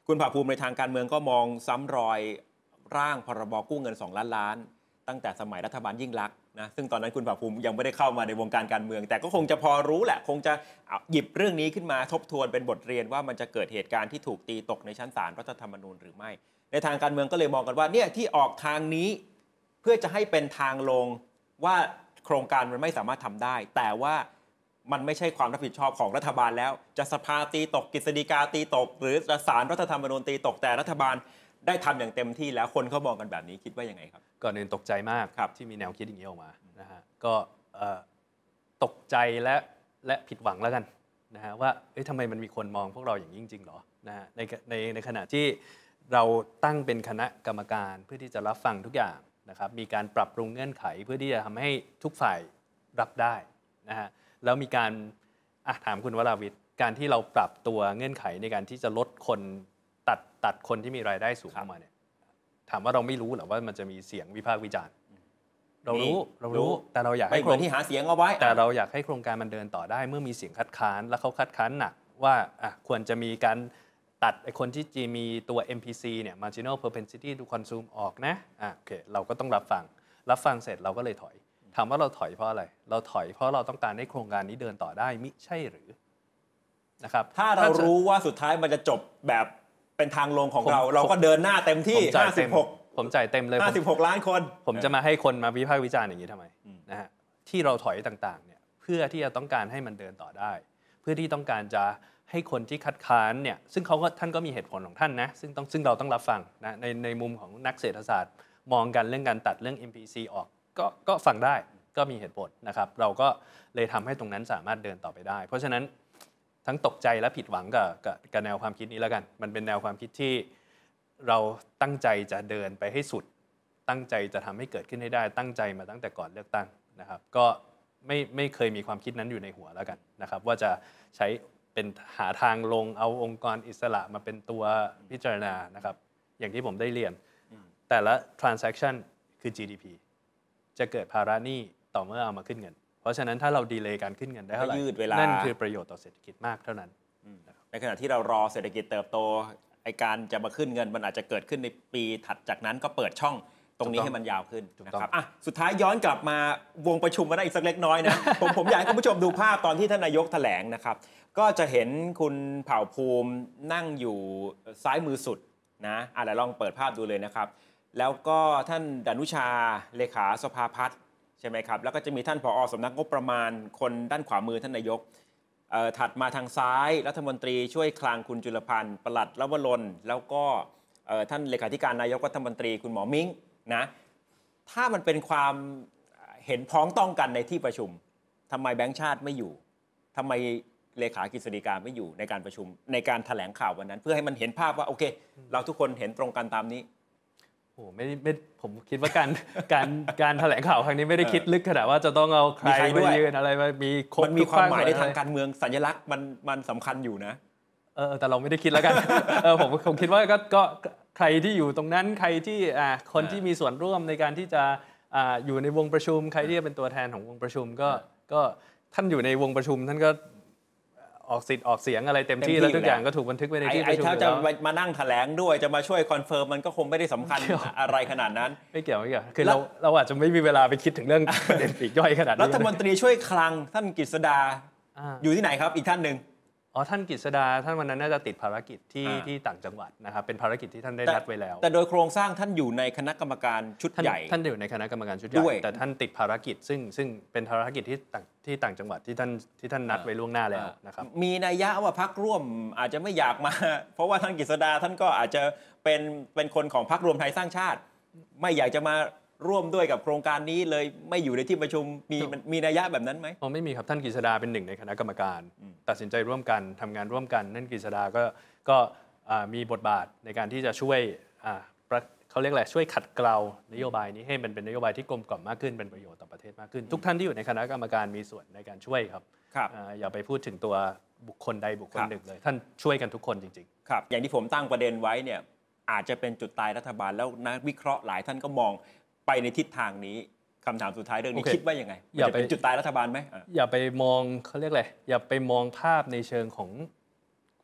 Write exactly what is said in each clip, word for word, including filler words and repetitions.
คุณภาคภูมิในทางการเมืองก็มองซ้ำรอยร่างพรบกู้เงินสองล้านล้านตั้งแต่สมัยรัฐบาลยิ่งลักษณ์นะซึ่งตอนนั้นคุณภาคภูมิยังไม่ได้เข้ามาในวงการการเมืองแต่ก็คงจะพอรู้แหละคงจะหยิบเรื่องนี้ขึ้นมาทบทวนเป็นบทเรียนว่ามันจะเกิดเหตุการณ์ที่ถูกตีตกในชั้นศาลรัฐธรรมนูญหรือไม่ในทางการเมืองก็เลยมองกันว่าเนี่ยที่ออกทางนี้เพื่อจะให้เป็นทางลงว่าโครงการมันไม่สามารถทำได้แต่ว่ามันไม่ใช่ความรับผิดชอบของรัฐบาลแล้วจะสภาตีตกกฤษฎีกาตีตกหรือศาลรัฐธรรมนูญตีตกแต่รัฐบาลได้ทำอย่างเต็มที่แล้วคนเขามองกันแบบนี้คิดว่ายังไงครับก่อนอื่นตกใจมากที่มีแนวคิดอย่างนี้ออกมานะฮะก็ตกใจและและผิดหวังแล้วกันนะฮะว่าเอ้ยทำไมมันมีคนมองพวกเราอย่างนี้จริงๆหรอนะฮะในในในขณะที่เราตั้งเป็นคณะกรรมการเพื่อที่จะรับฟังทุกอย่างนะครับมีการปรับปรุงเงื่อนไขเพื่อที่จะทำให้ทุกฝ่ายรับได้นะฮะแล้วมีการถามคุณวราวิทย์การที่เราปรับตัวเงื่อนไขในการที่จะลดคนตัดตัดคนที่มีรายได้สูงออกมาเนี่ยถามว่าเราไม่รู้หรือว่ามันจะมีเสียงวิพากษ์วิจารณ์เรารู้เรารู้แต่เราอยากให้คนที่หาเสียงเอาไว้แต่เราอยากให้โครงการมันเดินต่อได้เมื่อมีเสียงคัดค้านแล้วเขาคัดค้านหนักว่าอ่ะควรจะมีการตัดไอ้คนที่จีมีตัว เอ็ม พี ซี เนี่ย marginal propensity to consume ออกนะอ่ะโอเคเราก็ต้องรับฟังรับฟังเสร็จเราก็เลยถอยถามว่าเราถอยเพราะอะไรเราถอยเพราะเราต้องการให้โครงการนี้เดินต่อได้มิใช่หรือนะครับถ้าเรารู้ว่าสุดท้ายมันจะจบแบบเป็นทางลงของเราเราก็เดินหน้าเต็มที่ห้าสิบหกผมจ่ายเต็มเลยห้าสิบหกล้านคนผมจะมาให้คนมาวิพากษ์วิจารณ์อย่างนี้ทำไมนะฮะที่เราถอยต่างๆเนี่ยเพื่อที่จะต้องการให้มันเดินต่อได้เพื่อที่ต้องการจะให้คนที่คัดค้านเนี่ยซึ่งเขาก็ท่านก็มีเหตุผลของท่านนะซึ่งต้องซึ่งเราต้องรับฟังนะในในมุมของนักเศรษฐศาสตร์มองกันเรื่องการตัดเรื่อง เอ็ม พี ซี ออกก็ก็ฟังได้ก็มีเหตุผลนะครับเราก็เลยทำให้ตรงนั้นสามารถเดินต่อไปได้เพราะฉะนั้นทั้งตกใจและผิดหวังกับกับแนวความคิดนี้แล้วกันมันเป็นแนวความคิดที่เราตั้งใจจะเดินไปให้สุดตั้งใจจะทำให้เกิดขึ้นให้ได้ตั้งใจมาตั้งแต่ก่อนเลือกตั้งนะครับก็ไม่ไม่เคยมีความคิดนั้นอยู่ในหัวแล้วกันนะครับว่าจะใช้เป็นหาทางลงเอาองค์กรอิสระมาเป็นตัวพิจารณานะครับอย่างที่ผมได้เรียนแต่ละ transaction คือ จี ดี พี จะเกิดภาระหนี้ต่อเมื่อเอามาขึ้นเงินเพราะฉะนั้นถ้าเราดีเลย์การขึ้นเงินได้เท่าไหร่นั่นคือประโยชน์ต่อเศรษฐกิจมากเท่านั้นในขณะที่เรารอเศรษฐกิจเติบโตไอการจะมาขึ้นเงินมันอาจจะเกิดขึ้นในปีถัดจากนั้นก็เปิดช่องตรงนี้ให้มันยาวขึ้นนะครับอ่ะสุดท้ายย้อนกลับมาวงประชุมมาได้อีกสักเล็กน้อยนะผมผมอยากให้คุณผู้ชมดูภาพตอนที่ท่านนายกแถลงนะครับก็จะเห็นคุณเผ่าภูมินั่งอยู่ซ้ายมือสุดนะอ่ะเดี๋ยวลองเปิดภาพดูเลยนะครับแล้วก็ท่านดนุชาเลขาสภาพัฒน์ใช่ไหมครับแล้วก็จะมีท่านผอ.สำนักงบประมาณคนด้านขวามือท่านนายกถัดมาทางซ้ายรัฐมนตรีช่วยคลังคุณจุลพันธ์ปลัดลวรนแล้วก็ท่านเลขาธิการนายกรัฐมนตรีคุณหมอมิ้งนะถ้ามันเป็นความเห็นพ้องต้องกันในที่ประชุมทำไมแบงค์ชาติไม่อยู่ทำไมเลขากฤษฎีกาไม่อยู่ในการประชุมในการแถลงข่าววันนั้นเพื่อให้มันเห็นภาพว่าโอเคเราทุกคนเห็นตรงกันตามนี้โอ้ไม่ไม่ผมคิดว่าการการการแถลงข่าวครั้งนี้ไม่ได้คิดลึกขนาดว่าจะต้องเอาใครมายืนอะไรมามีมันมีความหมายในทางการเมืองสัญลักษณ์มันมันสำคัญอยู่นะเออแต่เราไม่ได้คิดแล้วกันเออผมผมคิดว่าก็ก็ใครที่อยู่ตรงนั้นใครที่อ่าคนที่มีส่วนร่วมในการที่จะอ่าอยู่ในวงประชุมใครที่จะเป็นตัวแทนของวงประชุมก็ก็ท่านอยู่ในวงประชุมท่านก็ออกสิทธิ์ออกเสียงอะไรเต็มที่แล้วทุกอย่างก็ถูกบันทึกไว้ในที่ประชุมไอ้ถ้าจะมานั่งแถลงด้วยจะมาช่วยคอนเฟิร์มมันก็คงไม่ได้สำคัญอะไรขนาดนั้นไม่เกี่ยวไม่เกี่ยวคือเราเราอาจจะไม่มีเวลาไปคิดถึงเรื่องประเด็นปลีกย่อยขนาดนี้รัฐมนตรีช่วยคลังท่านกฤษดาอยู่ที่ไหนครับอีกท่านหนึ่งอ๋อท่านกฤษดาท่านวันนั้นน่าจะติดภารกิจที่ที่ต่างจังหวัดนะครับเป็นภารกิจที่ท่านได้นัดไว้แล้วแต่โดยโครงสร้างท่านอยู่ในคณะกรรมการชุดใหญ่ท่านอยู่ในคณะกรรมการชุดใหญ่แต่ท่านติดภารกิจซึ่งซึ่งเป็นภารกิจที่ต่างที่ต่างจังหวัดที่ท่านที่ท่านนัดไว้ล่วงหน้าแล้วนะครับมีนัยยะว่าพรรคร่วมอาจจะไม่อยากมาเพราะว่าท่านกฤษดาท่านก็อาจจะเป็นเป็นคนของพรรครวมไทยสร้างชาติไม่อยากจะมาร่วมด้วยกับโครงการนี้เลยไม่อยู่ในที่ประชุมมีมีนัยยะแบบนั้นไหมอ๋อไม่มีครับท่านกฤษดาเป็นหนึ่งในคณะกรรมการตัดสินใจร่วมกันทำงานร่วมกันนั่นกฤษดาก็ก็มีบทบาทในการที่จะช่วยเขาเรียกอะไรช่วยขัดเกลานโยบายนี้ให้มันเป็นนโยบายที่กลมกล่อมมากขึ้นเป็นประโยชน์ต่อประเทศมากขึ้นทุกท่านที่อยู่ในคณะกรรมการมีส่วนในการช่วยครับอย่าไปพูดถึงตัวบุคคลใดบุคคลหนึ่งเลยท่านช่วยกันทุกคนจริงๆครับอย่างที่ผมตั้งประเด็นไว้เนี่ยอาจจะเป็นจุดตายรัฐบาลแล้วนักวิเคราะห์หลายท่านก็มองไปในทิศทางนี้คำถามสุดท้ายเรื่องนี้ okay. คิดว่ายังไงอย่าไปจุดตายรัฐบาลไหมอย่าไปมองเขาเรียกอะไรอย่าไปมองภาพในเชิงของ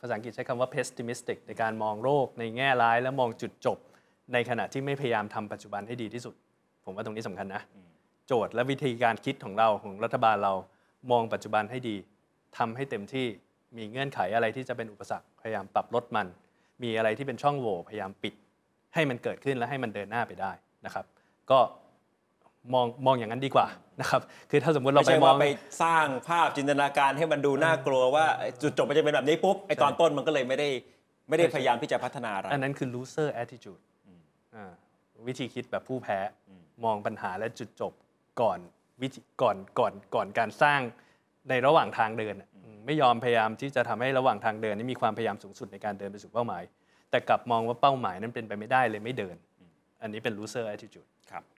ภาษาอังกฤษใช้คำว่า pessimistic ในการมองโลกในแง่ร้ายและมองจุดจบในขณะที่ไม่พยายามทำปัจจุบันให้ดีที่สุดผมว่าตรงนี้สำคัญนะโจทย์และวิธีการคิดของเราของรัฐบาลเรามองปัจจุบันให้ดีทำให้เต็มที่มีเงื่อนไขอะไรที่จะเป็นอุปสรรคพยายามปรับลดมันมีอะไรที่เป็นช่องโหว่พยายามปิดให้มันเกิดขึ้นและให้มันเดินหน้าไปได้นะครับก็มองมองอย่างนั้นดีกว่านะครับคือถ้าสมมติเราไม่ไปใช่มอว่าง ไปสร้างภาพจินตนาการให้มันดูน่ากลัวว่าจุดจบมันจะเป็นแบบนี้ปุ๊บไอตอนต้นมันก็เลยไม่ได้ไม่ได้พยายามที่จะพัฒนาอะไรอันนั้นคือ loser attitude อ่าวิธีคิดแบบผู้แพ้มองปัญหาและจุดจบก่อนวิธีก่อนก่อนก่อนการสร้างในระหว่างทางเดินไม่ยอมพยายามที่จะทำให้ระหว่างทางเดินนี้มีความพยายามสูงสุดในการเดินไปสู่เป้าหมายแต่กลับมองว่าเป้าหมายนั้นเป็นไปไม่ได้เลยไม่เดินอันนี้เป็น loser attitude ครับ